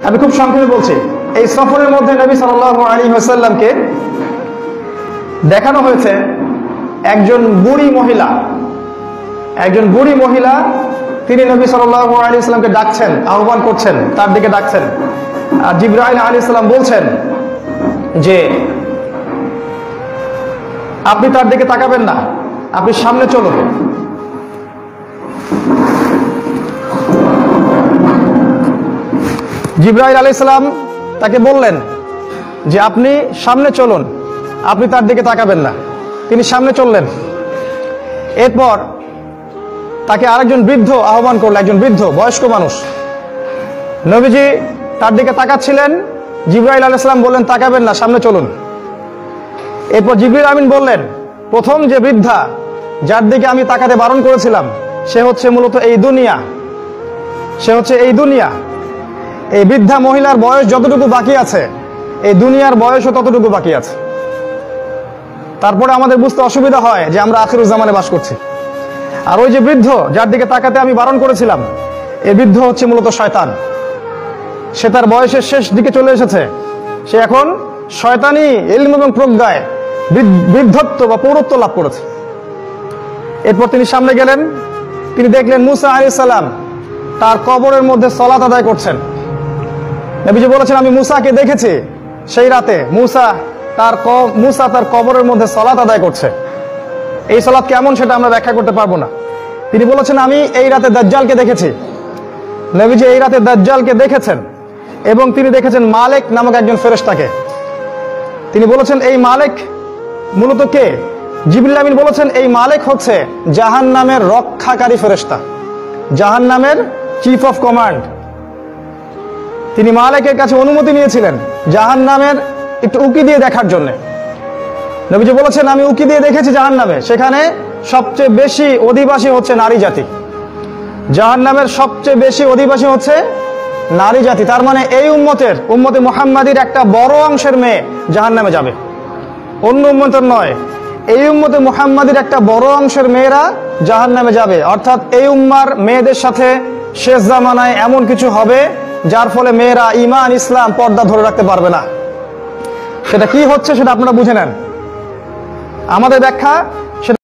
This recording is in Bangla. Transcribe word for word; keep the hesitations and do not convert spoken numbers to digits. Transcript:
আমি খুব সংক্ষেপে বলছি। এই সফরের মধ্যে নবী সাল্লাল্লাহু আলাইহি ওয়াসাল্লামকে দেখানো হয়েছে একজন বুড়ি মহিলা, একজন বুড়ি মহিলা তিনি নবী সাল্লাল্লাহু আলাইহি ওয়াসাল্লামকে ডাকছেন, আহ্বান করছেন, তার দিকে ডাকছেন। আর জিবরাইল আলাইহিস সালাম বলছেন যে আপনি তার দিকে তাকাবেন না, আপনি সামনে চলুন। জিবরাইল আলাইহিস সালাম তাকে বললেন যে আপনি সামনে চলুন, আপনি তার দিকে তাকাবেন না। তিনি সামনে চললেন। এরপর তাকে আরেকজন বৃদ্ধ আহ্বান করলেন, একজন বৃদ্ধ বয়স্ক মানুষ। নবীজি তার দিকে তাকাচ্ছিলেন, জিবরাইল আলাইহিস সালাম বললেন তাকাবেন না, সামনে চলুন। এরপর জিবরিল আমিন বললেন প্রথম যে বৃদ্ধা যার দিকে আমি তাকাতে বারণ করেছিলাম সে হচ্ছে মূলত এই দুনিয়া, সে হচ্ছে এই দুনিয়া। এই বৃদ্ধা মহিলার বয়স যতটুকু বাকি আছে এই দুনিয়ার বয়সও ততটুকু বাকি আছে। তারপরে আমাদের বুঝতে অসুবিধা হয় যে আমরা আখিরুজ জামানে বাস করছি। আর ওই যে বৃদ্ধ যার দিকে তাকাতে আমি বারণ করেছিলাম এই বৃদ্ধ হচ্ছে মূলত শয়তান। সে তার বয়সের শেষ দিকে চলে এসেছে, সে এখন শয়তানি ইলম এবং প্রজ্ঞায় বৃদ্ধত্ব বা পৌরত্ব লাভ করেছে। এরপর তিনি সামনে গেলেন, তিনি দেখলেন মুসা আলাইহিস সালাম তার কবরের মধ্যে সালাত আদায় করছেন। নবীজি বলেছেন আমি মুসাকে দেখেছি সেই রাতে, মুসা তার মুসা তার কবরের মধ্যে সালাত আদায় করছে। এই সালাত কেমন সেটা আমরা ব্যাখ্যা করতে পারবো না। তিনি বলেছেন আমি এই রাতে দাজ্জালকে দেখেছি। নবীজি এই রাতে দাজ্জালকে দেখেছেন এবং তিনি দেখেছেন মালিক নামক একজন ফেরেশতাকে। তিনি বলেছেন এই মালিক মূলত কে? জিবরিল আমিন বলেছেন এই মালিক হচ্ছে জাহান্নামের রক্ষাকারী ফেরেশতা, জাহান্নামের চিফ অফ কমান্ড। তিনি মালিকের কাছে অনুমতি নিয়েছিলেন জাহান্নামের একটু উকি দিয়ে দেখার জন্য। নবীজি বলেছেন আমি উকি দিয়ে দেখেছি জাহান্নামে, সেখানে সবচেয়ে বেশি অধিবাসী হচ্ছে নারী জাতি। জাহান্নামের সবচেয়ে বেশি অধিবাসী হচ্ছে নারী জাতি। তার মানে এই উম্মতের উম্মতে মুহাম্মাদির একটা বড় অংশের মেয়ে জাহান্নামে যাবে, অন্য উম্মতের নয়। এই উম্মতে মুহাম্মাদির একটা বড় অংশের মেয়েরা জাহান্নামে যাবে। অর্থাৎ এই উম্মার মেয়েদের সাথে শেষ জামানায় এমন কিছু হবে যার ফলে মেয়েরা ঈমান ইসলাম পর্দা ধরে রাখতে পারবে না। সেটা কি হচ্ছে সেটা আপনারা বুঝে নেন। আমাদের ব্যাখ্যা